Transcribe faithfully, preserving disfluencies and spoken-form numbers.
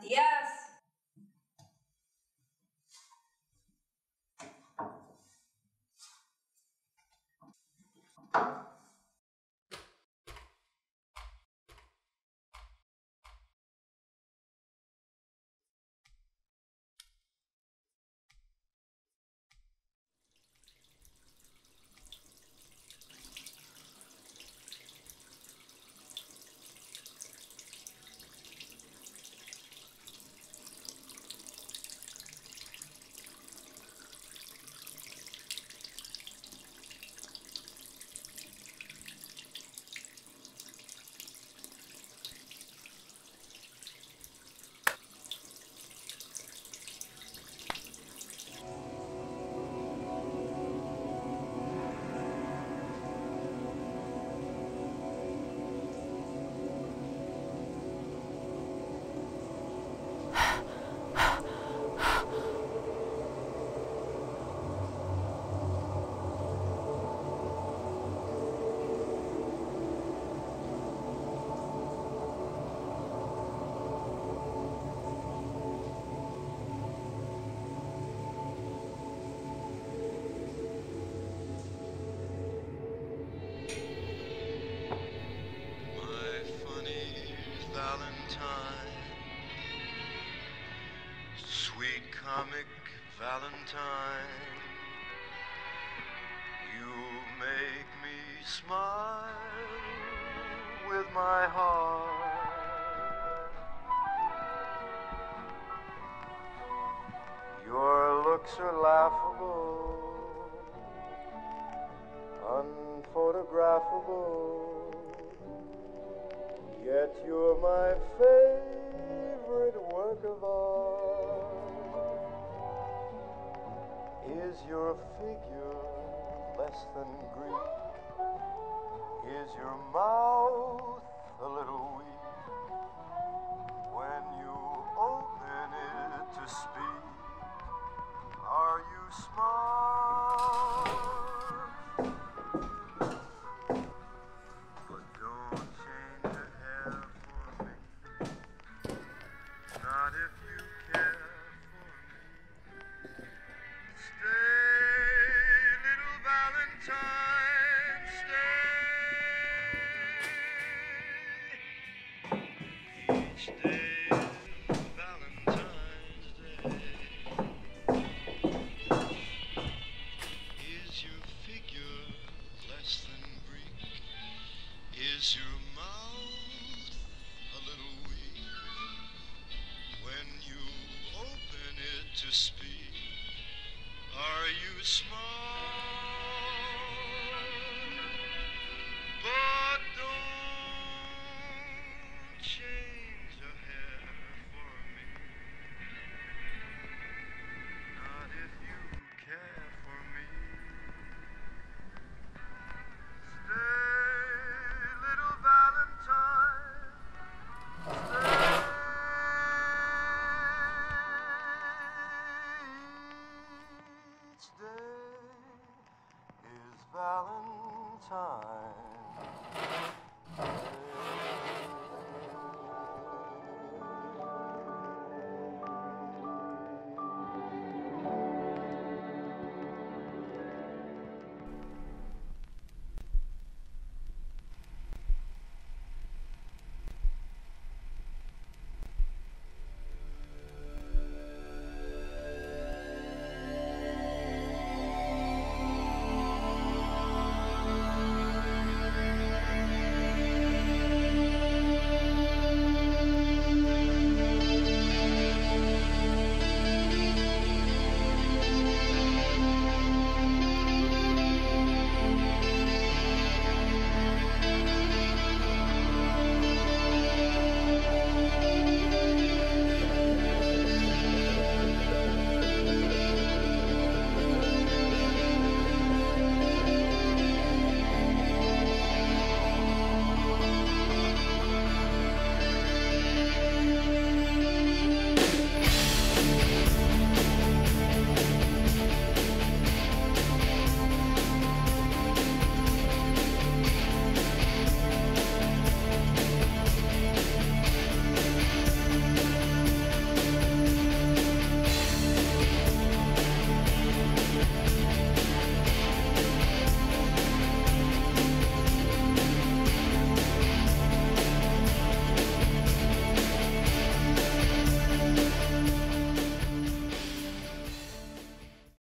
Matías. My funny Valentine, sweet comic Valentine, you make me smile with my heart. Your looks are laughable, unphotographable, yet you're my favorite work of art. Is your figure less than Greek? Is your mouth a little weak? When you open it to speak, are you smart? But don't change a hair for me, not if you care for me. Stay, little Valentine, stay. Each day is Valentine's Day. Is your figure less than Greek? Is your mouth a little weak? When you open it to speak, are you smart? But don't change a hair for me, not if you care for me. Stay, little Valentine, stay. Each day is Valentine.